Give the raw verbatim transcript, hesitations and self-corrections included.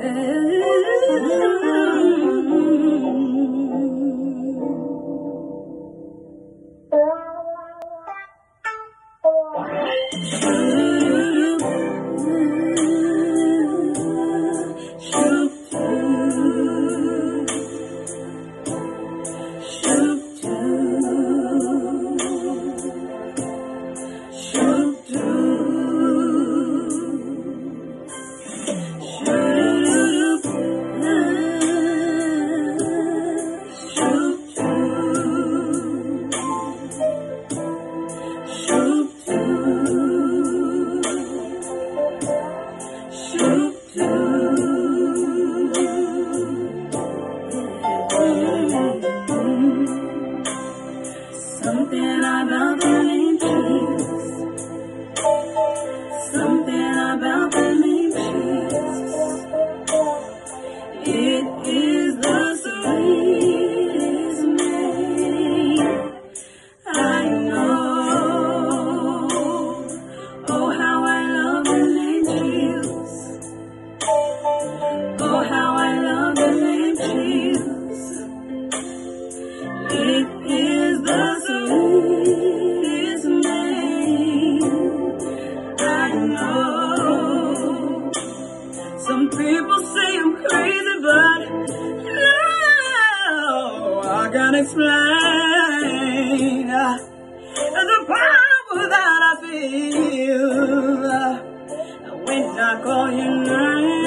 Something about the name Jesus. Something about the name Jesus. It is the sweetest name I know. Oh, how I love the name Jesus. Oh, how I love the name Jesus. It is the sweetest name I know. Some people say I'm crazy, but no, I can't explain the power that I feel when I call your name.